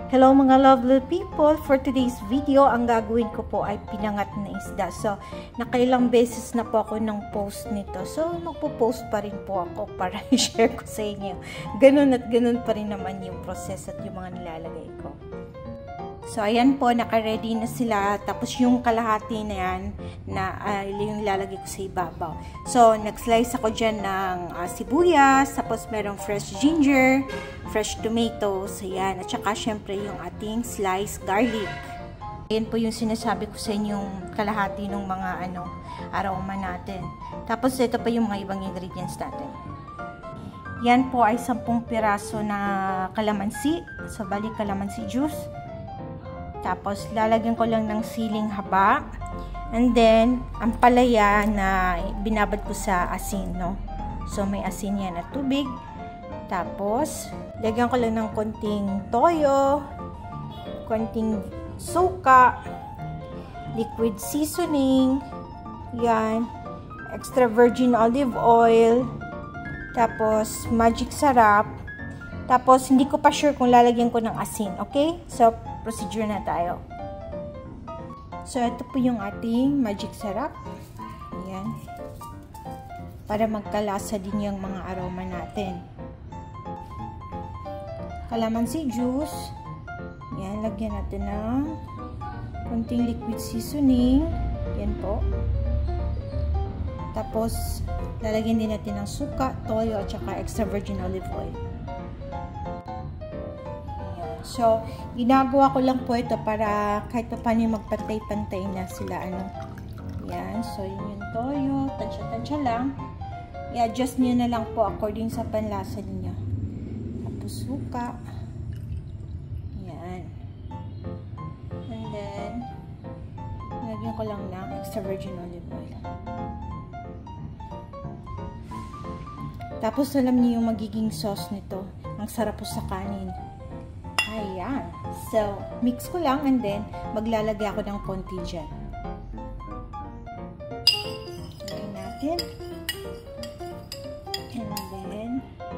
Hello mga lovely people! For today's video, ang gagawin ko po ay pinangat na isda. So, nakailang beses na po ako ng post nito. So, magpo-post pa rin po ako para i-share ko sa inyo. Ganun at ganun pa rin naman yung process at yung mga nilalagay ko. So, ayan po, naka-ready na sila. Tapos, yung kalahati na yan, yung nilalagay ko sa ibabaw. So, nag-slice ako dyan ng sibuyas. Tapos, merong fresh ginger, fresh tomatoes. Ayan. At saka, syempre, yung ating sliced garlic. Ayan po yung sinasabi ko sa inyong kalahati ng mga aroma natin. Tapos, ito pa yung mga ibang ingredients natin. Yan po ay 10 piraso na kalamansi. So, bali kalamansi juice. Tapos, lalagyan ko lang ng siling haba. And then, ang palaya na binabad ko sa asin, no? So, may asin yan at tubig. Tapos, lagyan ko lang ng konting toyo, konting suka, liquid seasoning, yan, extra virgin olive oil, tapos, magic sarap. Tapos, hindi ko pa sure kung lalagyan ko ng asin, okay? So, procedure na tayo. So, ito po yung ating magic sarap. Ayan. Para magkalasa din yung mga aroma natin. Calamansi juice. Ayan, lagyan natin ng konting liquid seasoning. Ayan po. Tapos, lalagyan din natin ng suka, toyo, at saka extra virgin olive oil. So, ginagawa ko lang po ito para kahit pa paano magpantay-pantay na sila, Yan. So, yun yung toyo. Tansya-tansya lang. I-adjust niyo na lang po according sa panlasa niyo. Tapos, suka. Yan. And then, lagyan ko lang ng extra virgin olive oil. Tapos, alam niyo yung magiging sauce nito. Ang sarap po sa kanin. Ayan. So, mix ko lang and then, maglalagay ako ng konti dyan. Lagyan natin. And then,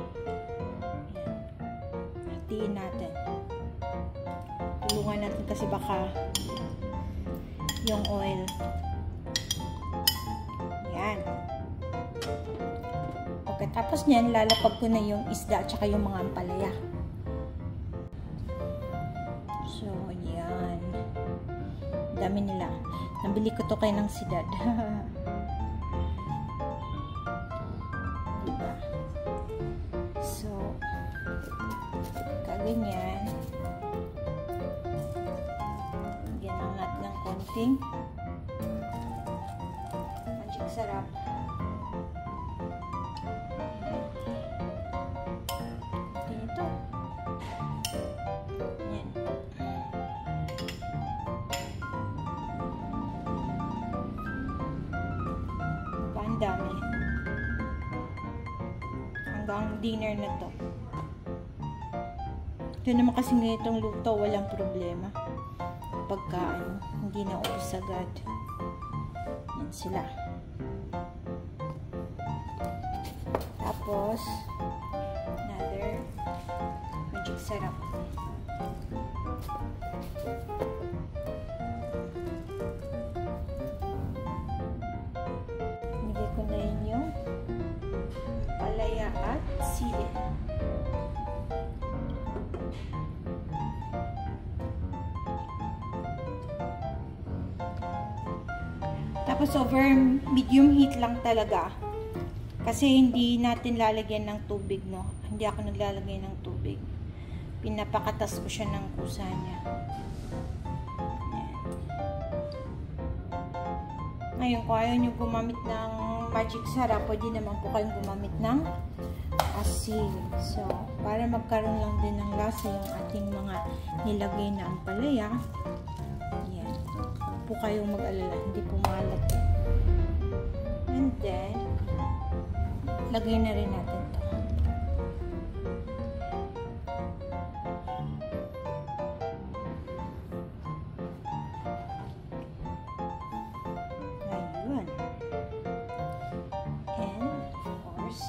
hatiin natin. Tulungan natin kasi baka yung oil. Ayan. Pagkatapos nyan, lalapag ko na yung isda at saka yung mga ampalaya. So, yan. Dami nila. Nabili ko to kay ng Sidad. Diba? So, kaganyan. Lagyan lang natin ng konting magic sarap. Ito. Dami. Hanggang dinner na to. Ito naman kasi ngayong luto, walang problema. Pagka hindi na ubos agad. Yan sila. Tapos, another magic sarap. Ko na yung palaya at sili. Tapos over medium heat lang talaga. Kasi hindi natin lalagyan ng tubig, no? Hindi ako naglalagay ng tubig. Pinapakatas ko siya ng kusa niya. Ngayon, kung ayaw nyo gumamit ng magic sarap, pwede naman po kayong gumamit ng asin. So, para magkaroon lang din ng lasa yung ating mga nilagay na ampalaya. Yan. Huwag po kayong mag-alala. Hindi po malat. And then, lagay na rin natin ito. Ayun. And, of course,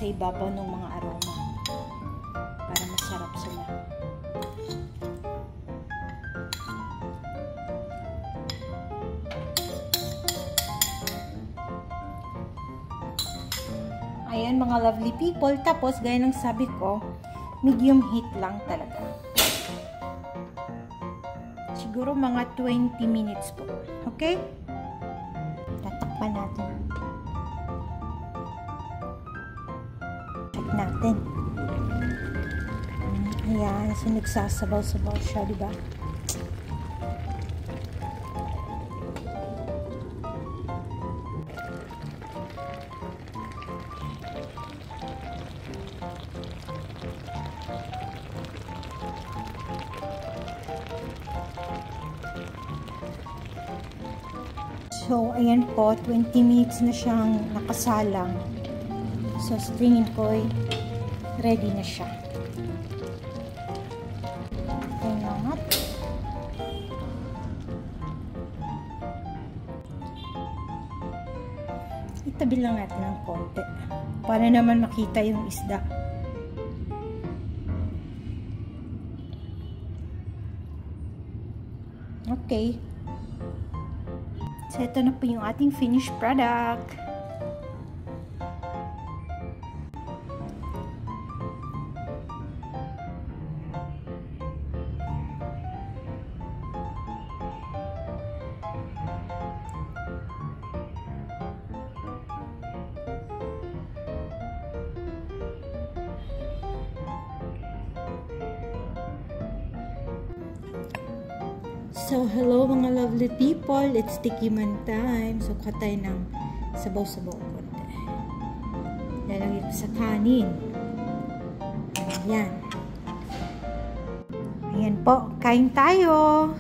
sa ibabaw ng mga aroma para masarap sila. Ayan mga lovely people, tapos gaya ng sabi ko, medium heat lang talaga. Siguro mga 20 minutes po. Okay? Tatakpan natin. Check natin. Ayan, so nagsasabaw-sabaw siya, diba? So, ayan po, 20 minutes na siyang nakasalang. So, sa tingin ko ay ready na siya. Ayan na nga. Itabi lang natin ng konti para naman makita yung isda. Okay. So, ito na po yung ating finished product. So, hello mga lovely people. It's tikiman time. So, katay ng sabaw-sabaw konti. Lalagay ko sa kanin. Ayan. Ayan po. Kain tayo.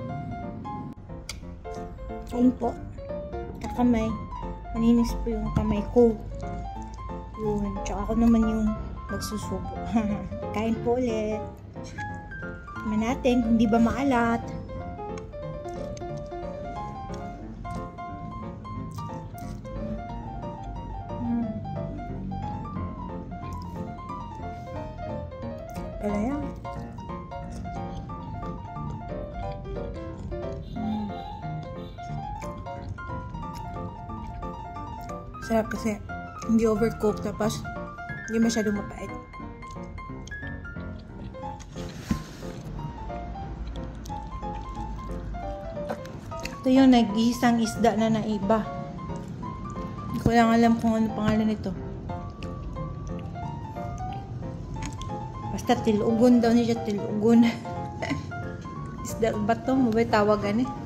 Kain po. Kakamay. Maninis po yung kamay ko. Yun. Tsaka ako naman yung magsusubo. Kain po ulit. Tignan natin kung di ba maalat. Wala yan. Sarap kasi hindi overcooked tapos hindi masyadong mapait. Ito yung nag-iisang isda na naiba. Hindi ko lang alam kung ano pangalan nito. Basta tilugon daw niya, tilugon. Isda ba ito? Mabay tawagan eh.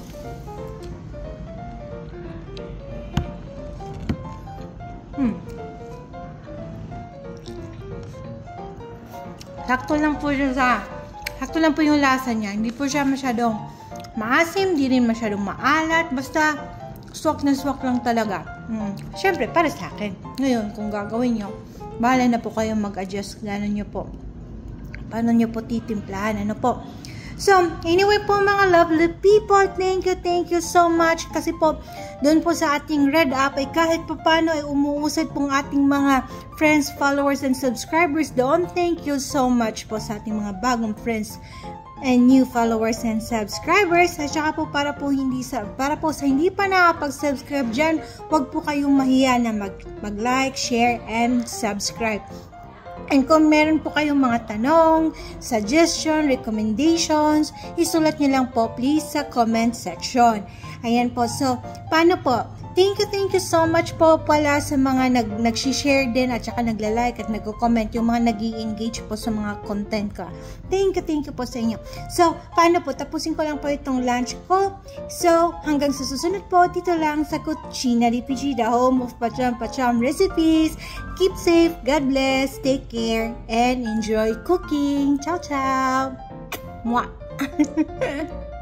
Sakto lang po siya sakto lang po yung lasa niya. Hindi po siya masyadong maasim, hindi rin masyadong maalat. Basta swak na swak lang talaga. Siyempre, para sa akin. Ngayon, kung gagawin nyo, bahala na po kayong mag-adjust. Paano nyo po titimplahan, ano po. So, anyway po mga lovely people, thank you so much. Kasi po, doon po sa ating Red App, ay kahit pa paano ay umuusad pong ating mga friends, followers, and subscribers doon. Thank you so much po sa ating mga bagong friends and new followers and subscribers. At saka po para po sa hindi pa nakapag-subscribe dyan, huwag po kayong mahiya na mag-like, share, and subscribe. And kung meron po kayong mga tanong, suggestion, recommendations, isulat nyo lang po please sa comment section. Ayan po. So, paano po? Thank you so much po pala sa mga nag-share din at saka nagla-like at nag-comment, yung mga nag-i-engage po sa mga content ko. Thank you po sa inyo. So, paano po? Tapusin ko lang po itong lunch ko. So, hanggang sa susunod po, dito lang sa Cucina di PG, the home of Pacham recipes. Keep safe, God bless, take care, and enjoy cooking. Ciao, ciao! Mwah!